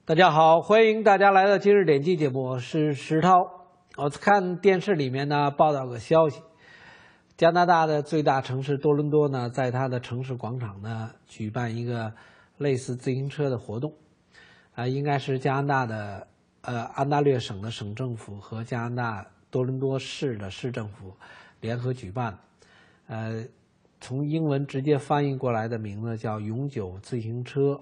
大家好，欢迎大家来到今日点击节目，我是石涛。我看电视里面呢报道个消息，加拿大的最大城市多伦多呢，在它的城市广场呢举办一个类似自行车的活动，应该是加拿大的安大略省的省政府和加拿大多伦多市的市政府联合举办，从英文直接翻译过来的名字叫永久自行车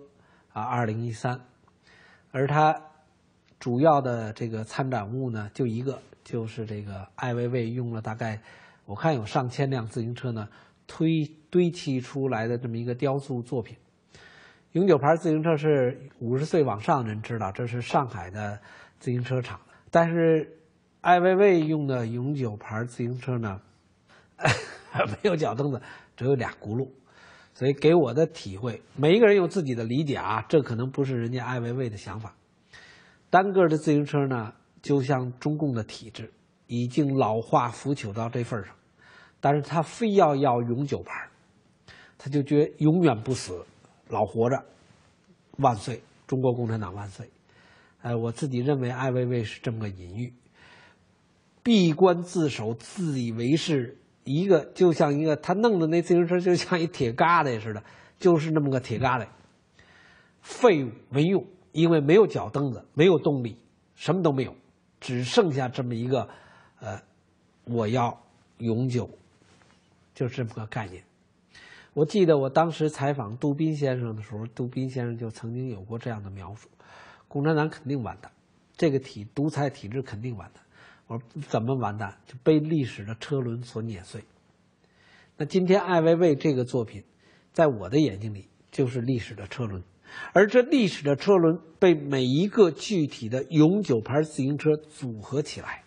2013。而它主要的这个参展物呢，就一个，就是这个艾薇薇用了大概，我看有上千辆自行车呢，堆砌出来的这么一个雕塑作品。永久牌自行车是50岁往上的人知道，这是上海的自行车厂。但是艾薇薇用的永久牌自行车呢，没有脚蹬子，只有俩轱辘。所以给我的体会，每一个人有自己的理解啊，这可能不是人家艾薇薇的想法。单个的自行车呢，就像中共的体制，已经老化腐朽到这份上，但是他非要永久牌，他就觉得永远不死，老活着，万岁，中国共产党万岁。我自己认为艾薇薇是这么个隐喻，闭关自守，自以为是。就像一个他弄的那自行车就像一铁疙瘩似的，就是那么个铁疙瘩，废物没用，因为没有脚蹬子，没有动力，什么都没有，只剩下这么一个我要永久，就是这么个概念。我记得我当时采访杜宾先生的时候，杜宾先生就曾经有过这样的描述：共产党肯定完蛋，这个独裁体制肯定完蛋。我说怎么完蛋？就被历史的车轮所碾碎。那今天艾薇薇这个作品，在我的眼睛里就是历史的车轮，而这历史的车轮被每一个具体的永久牌自行车组合起来。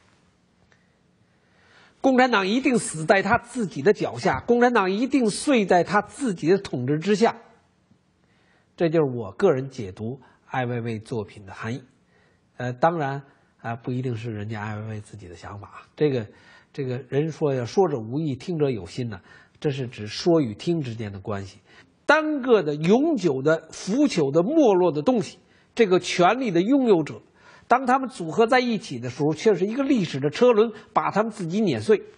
共产党一定死在他自己的脚下，共产党一定碎在他自己的统治之下。这就是我个人解读艾薇薇作品的含义。当然。不一定是人家艾薇薇自己的想法。这个人说呀，说者无意，听者有心呢，这是指说与听之间的关系。单个的永久的腐朽的没落的东西，这个权力的拥有者，当他们组合在一起的时候，却是一个历史的车轮，把他们自己碾碎。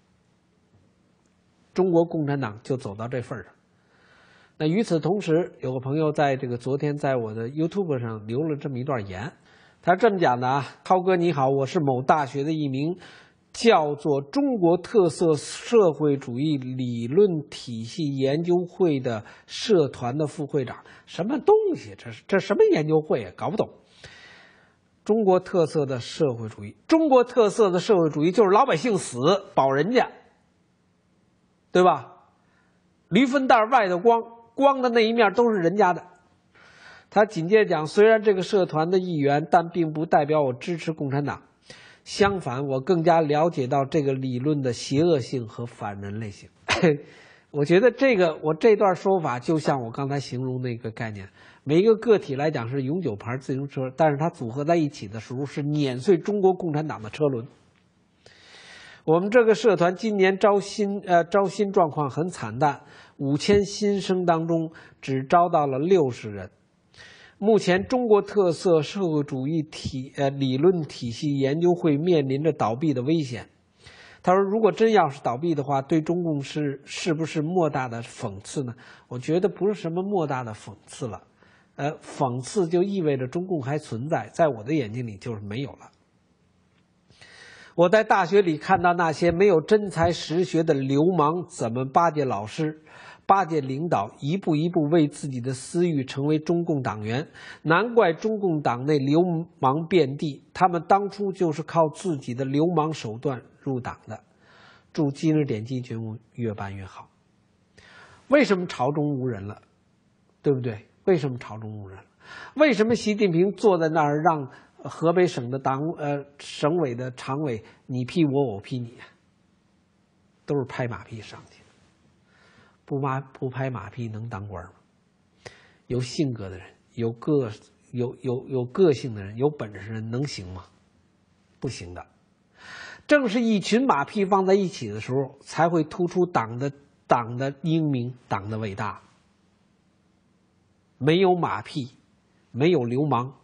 中国共产党就走到这份上。那与此同时，有个朋友在昨天在我的 YouTube 上留了这么一段言。他这么讲的啊，涛哥你好，我是某大学的一名叫做中国特色社会主义理论体系研究会的社团的副会长。什么东西？这什么研究会啊？搞不懂。中国特色的社会主义，中国特色的社会主义就是老百姓死保人家，对吧？驴粪蛋外头光的那一面都是人家的。他紧接着讲，虽然这个社团的一员，但并不代表我支持共产党。相反，我更加了解到这个理论的邪恶性和反人类性。我觉得我这段说法就像我刚才形容那个概念，每一个个体来讲是永久牌自行车，但是它组合在一起的时候是碾碎中国共产党的车轮。我们这个社团今年招新状况很惨淡，5000新生当中只招到了60人。目前中国特色社会主义理论体系研究会面临着倒闭的危险。他说，如果真要是倒闭的话，对中共是不是莫大的讽刺呢？我觉得不是什么莫大的讽刺了。讽刺就意味着中共还存在，在我的眼睛里就是没有了。我在大学里看到那些没有真才实学的流氓怎么巴结老师，巴结领导，一步一步为自己的私欲成为中共党员。难怪中共党内流氓遍地，他们当初就是靠自己的流氓手段入党的。祝今日点击节目越办越好。为什么朝中无人了？对不对？为什么朝中无人了？为什么习近平坐在那儿让河北省的省委的常委你批我，我批你啊？都是拍马屁上去的。不拍马屁能当官吗？有性格的人，有个性的人，有本事的人能行吗？不行的。正是一群马屁放在一起的时候，才会突出党的英明，党的伟大。没有马屁，没有流氓，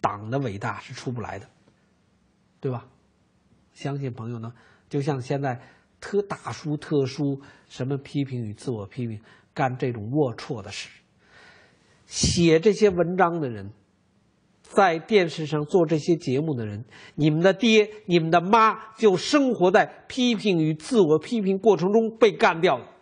党的伟大是出不来的，对吧？相信朋友呢，就像现在大书特书，什么批评与自我批评，干这种龌龊的事，写这些文章的人，在电视上做这些节目的人，你们的爹、你们的妈就生活在批评与自我批评过程中被干掉的。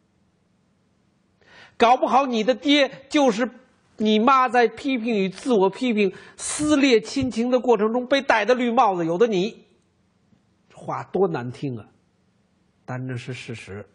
搞不好你的爹就是你妈在批评与自我批评、撕裂亲情的过程中被戴的绿帽子，有的你。话多难听啊，但那是事实，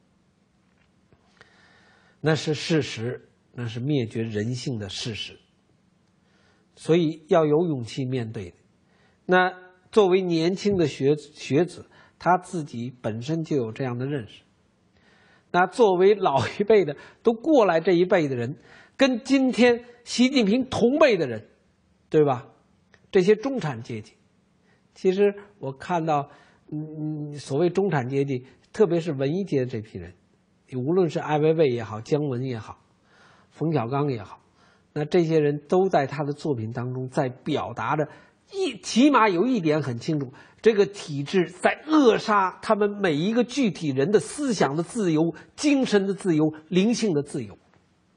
那是事实，那是灭绝人性的事实，所以要有勇气面对。那作为年轻的学子，他自己本身就有这样的认识。那作为老一辈的，都过来这一辈的人，跟今天习近平同辈的人，对吧？这些中产阶级，其实我看到，所谓中产阶级，特别是文艺界的这批人，无论是艾薇薇也好，姜文也好，冯小刚也好，那这些人都在他的作品当中在表达着起码有一点很清楚，这个体制在扼杀他们每一个具体人的思想的自由、精神的自由、灵性的自由，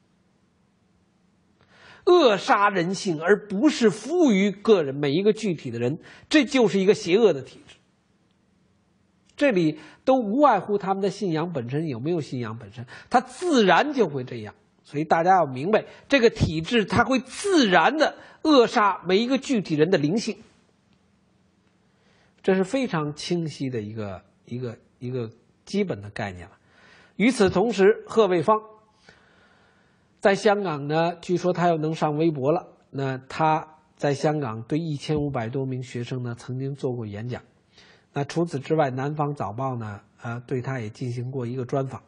扼杀人性，而不是服务于个人每一个具体的人，这就是一个邪恶的体制。这里都无外乎他们的信仰本身，有没有信仰本身，它自然就会这样。所以大家要明白，这个体制它会自然的扼杀每一个具体人的灵性，这是非常清晰的一个基本的概念了。与此同时，贺卫方在香港呢，据说他又能上微博了。那他在香港对1500多名学生呢曾经做过演讲。那除此之外，南方早报呢对他也进行过一个专访。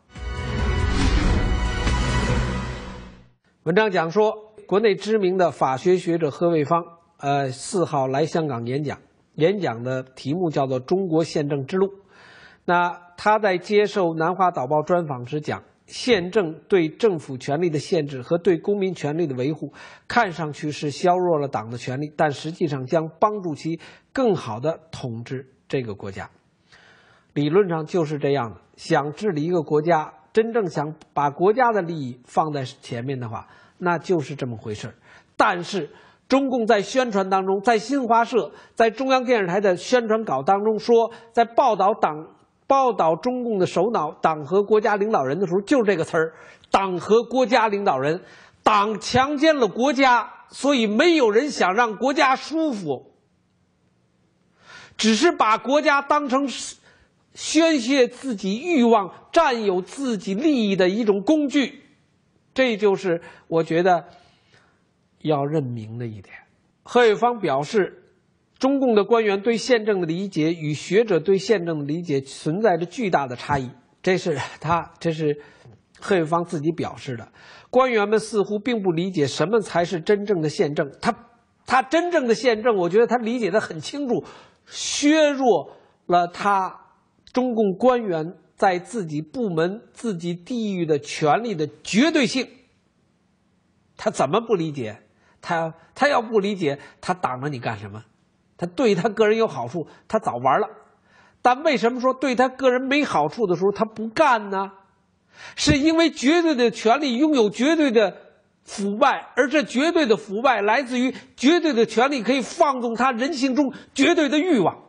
文章讲说，国内知名的法学学者贺卫方4号来香港演讲，演讲的题目叫做《中国宪政之路》。那他在接受南华早报专访时讲，宪政对政府权力的限制和对公民权利的维护，看上去是削弱了党的权力，但实际上将帮助其更好地统治这个国家。理论上就是这样的，想治理一个国家，真正想把国家的利益放在前面的话，那就是这么回事。但是中共在宣传当中，在新华社、在中央电视台的宣传稿当中说，在报道中共的首脑党和国家领导人的时候，就是这个词儿，党和国家领导人。党强奸了国家，所以没有人想让国家舒服，只是把国家当成宣泄自己欲望、占有自己利益的一种工具。这就是我觉得要认明的一点。贺卫方表示，中共的官员对宪政的理解与学者对宪政的理解存在着巨大的差异，这是贺卫方自己表示的。官员们似乎并不理解什么才是真正的宪政，他真正的宪政，我觉得他理解得很清楚，削弱了中共官员在自己部门、自己地域的权力的绝对性。他怎么不理解？他要不理解，他挡着你干什么？他对他个人有好处，他早玩了。但为什么说对他个人没好处的时候他不干呢？是因为绝对的权力拥有绝对的腐败，而这绝对的腐败来自于绝对的权力可以放纵他人性中绝对的欲望，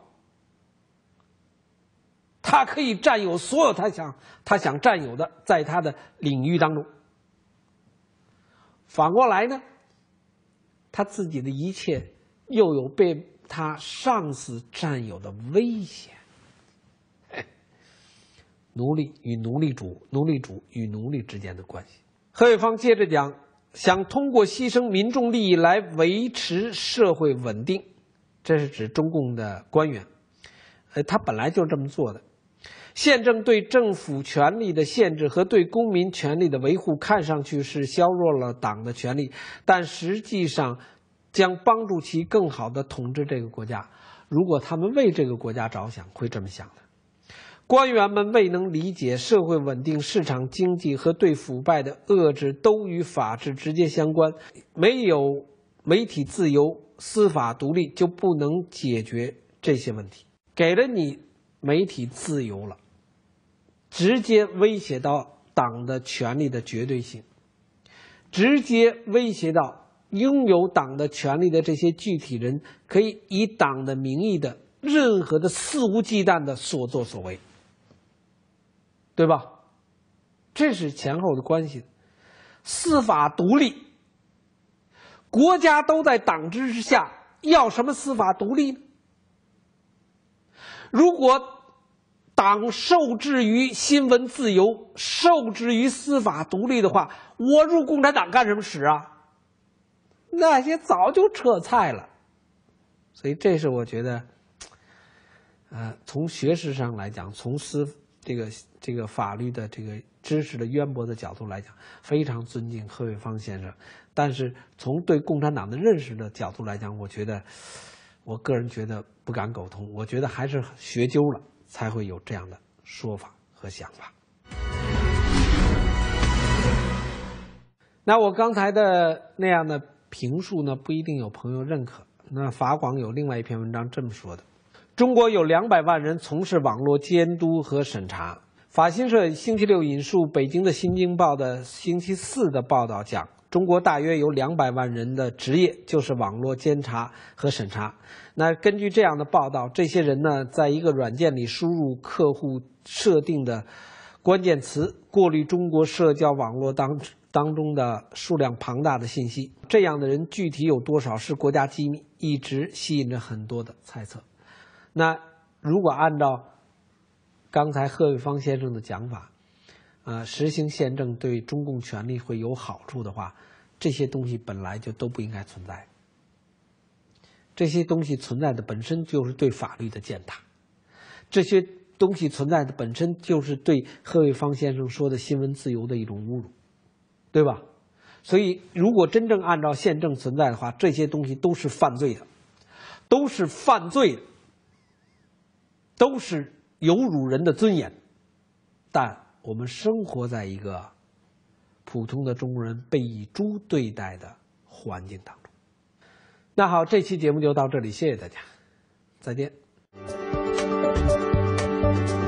他可以占有所有他想占有的，在他的领域当中。反过来呢，他自己的一切又有被他上司占有的危险。奴隶与奴隶主，奴隶主与奴隶之间的关系。贺卫方接着讲，想通过牺牲民众利益来维持社会稳定，这是指中共的官员，他本来就这么做的。宪政对政府权力的限制和对公民权利的维护，看上去是削弱了党的权力，但实际上将帮助其更好地统治这个国家。如果他们为这个国家着想，会这么想的。官员们未能理解社会稳定、市场经济和对腐败的遏制都与法治直接相关，没有媒体自由， 司法独立就不能解决这些问题。给了你媒体自由了，直接威胁到党的权力的绝对性，直接威胁到拥有党的权力的这些具体人可以以党的名义的任何的肆无忌惮的所作所为，对吧？这是前后的关系。司法独立，国家都在党之下，要什么司法独立呢？如果党受制于新闻自由，受制于司法独立的话，我入共产党干什么使啊？那些早就撤菜了。所以这是我觉得从学识上来讲，从这个法律的这个知识的渊博的角度来讲，非常尊敬贺卫方先生。但是从对共产党的认识的角度来讲，我个人觉得不敢苟同。我觉得还是学究了才会有这样的说法和想法。那我刚才的那样的评述呢，不一定有朋友认可。那法广有另外一篇文章这么说的：中国有200万人从事网络监督和审查。法新社星期六引述北京的《新京报》的星期4的报道讲，中国大约有200万人的职业就是网络监察和审查。那根据这样的报道，这些人呢，在一个软件里输入客户设定的关键词，过滤中国社交网络当中的数量庞大的信息。这样的人具体有多少是国家机密，一直吸引着很多的猜测。那如果按照刚才贺卫方先生的讲法，实行宪政对中共权力会有好处的话，这些东西本来就都不应该存在。这些东西存在的本身就是对法律的践踏，这些东西存在的本身就是对贺卫方先生说的新闻自由的一种侮辱，对吧？所以如果真正按照宪政存在的话，这些东西都是犯罪的，都是犯罪的，都是有辱人的尊严。但我们生活在一个普通的中国人被以猪对待的环境当中。那好，这期节目就到这里，谢谢大家，再见。